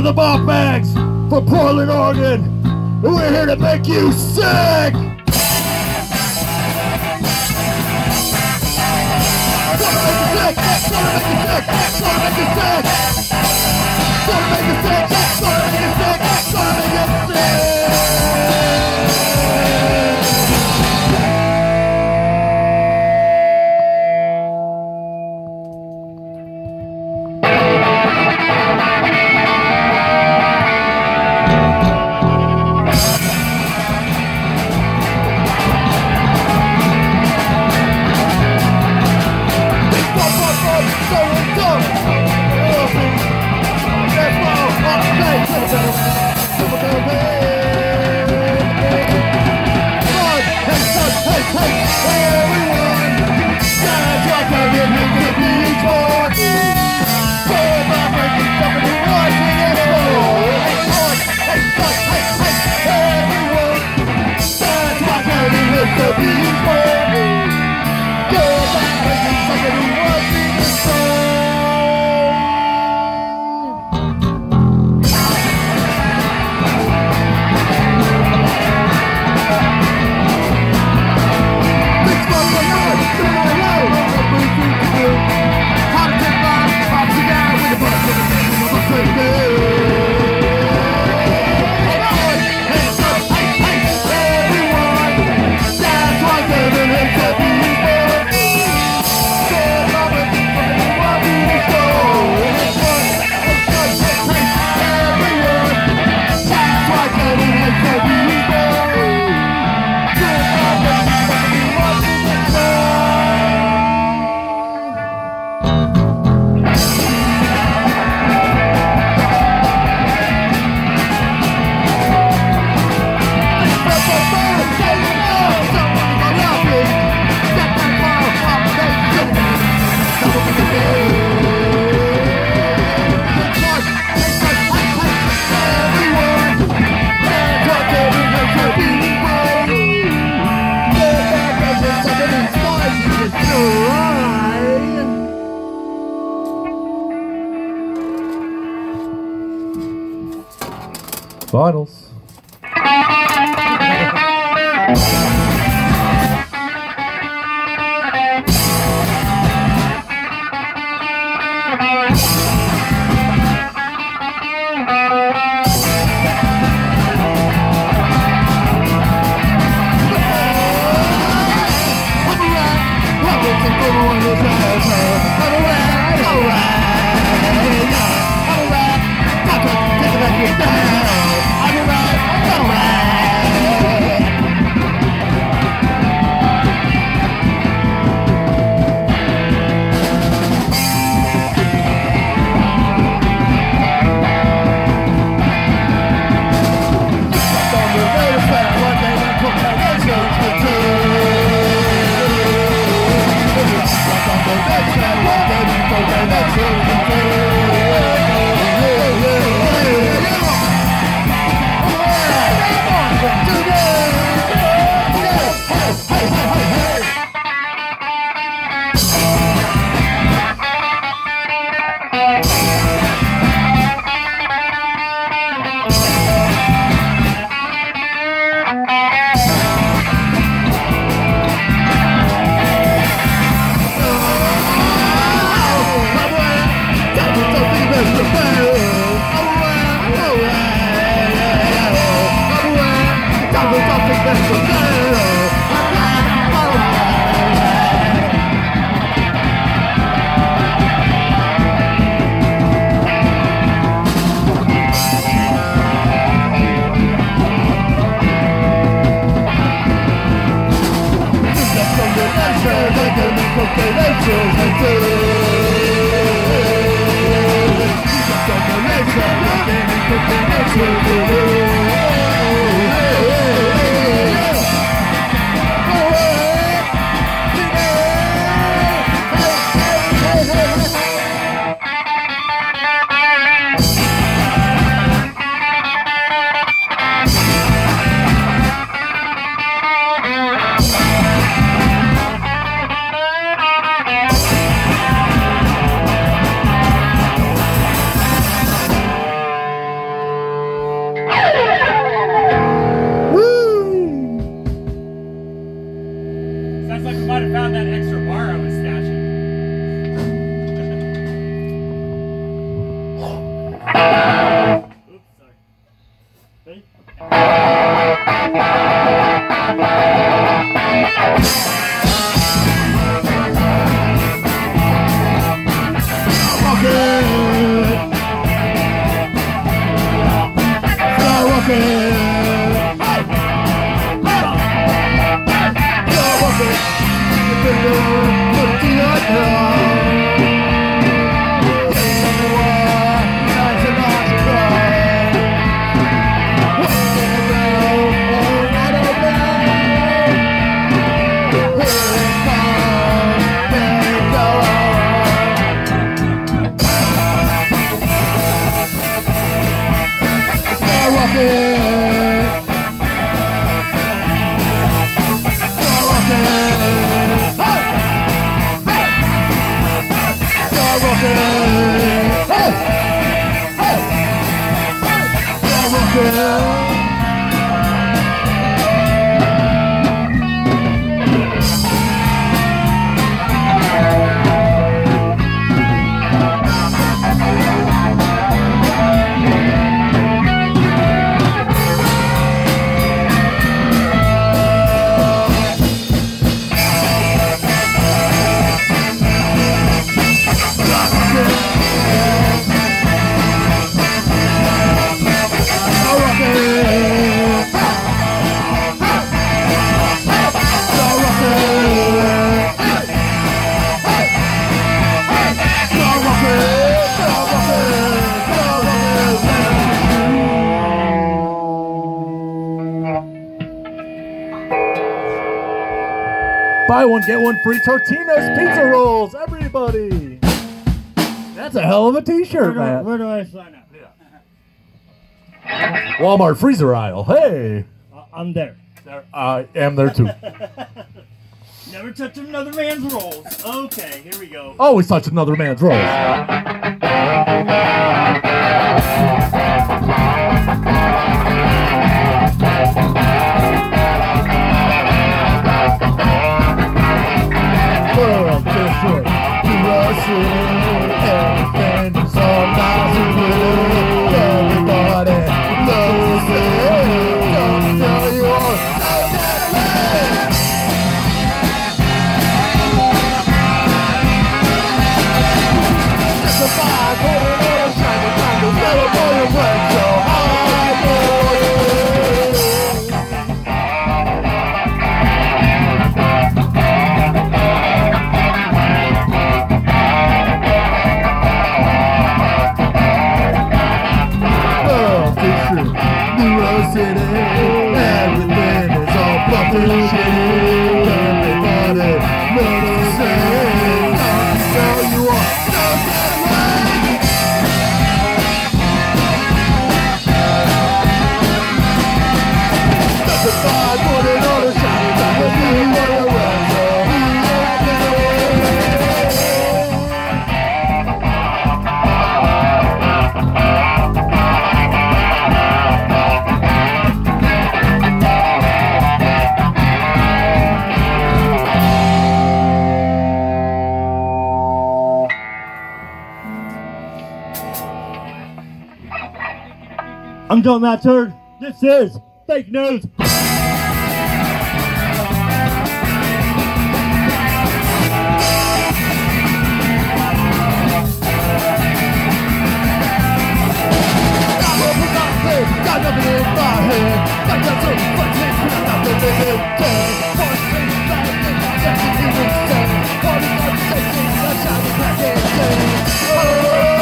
We're the Barf Bags from Portland, Oregon, and we're here to make you sick! Gonna make you sick! Gonna make you sick! Gonna make you sick! Gonna make you sick! Gonna make you sick! Gonna make you sick! Finals. Buy one, get one free Tortino's pizza rolls, everybody. That's a hell of a t-shirt, man. Where do I sign up? Yeah. Walmart freezer aisle. Hey. I'm there. I am there too. Never touch another man's rolls. Okay, here we go. Always touch another man's rolls. Everything is all nice and good. Everybody loves it. Don't tell you all. Just a fire going on, shining candles, never for your work so hard for you. City, everything is all bumping shitty. Everybody looks the same. Don't you are so good away. That's a fire, put it on a shiny time. Let's do it for your I'm John Matt Turd. This is Fake News. Got nothing in my head. Got nothing but this, got nothing in it. One thing that I think I'm definitely insane. What is my safety? That's how we crack it.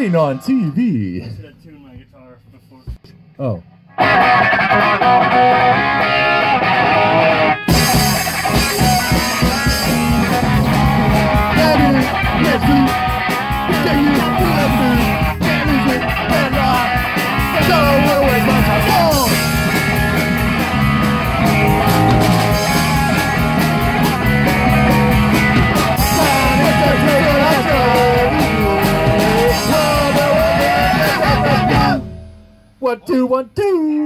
Living on TV. I should have tuned my guitar before. Oh. One, two, 1, 2.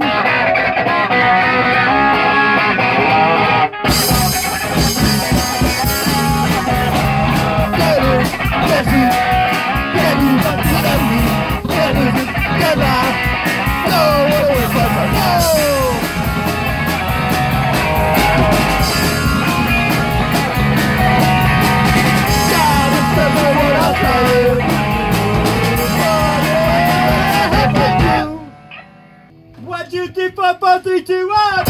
One, two, three, four, 5, 4, 3, 2, 1.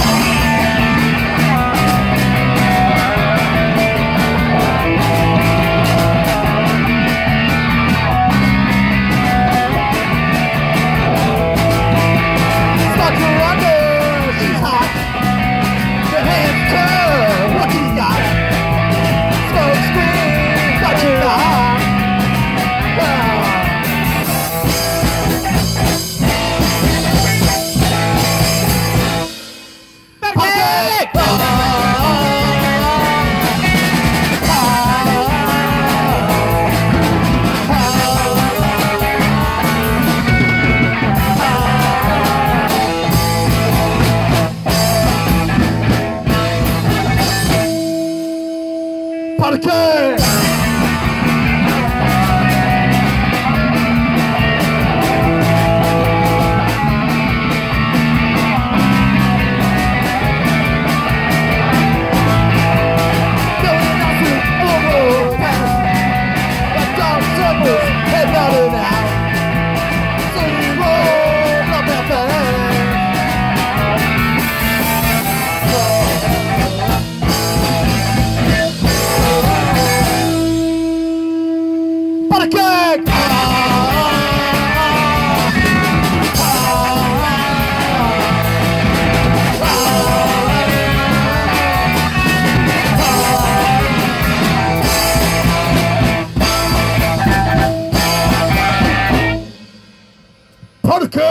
Podcast!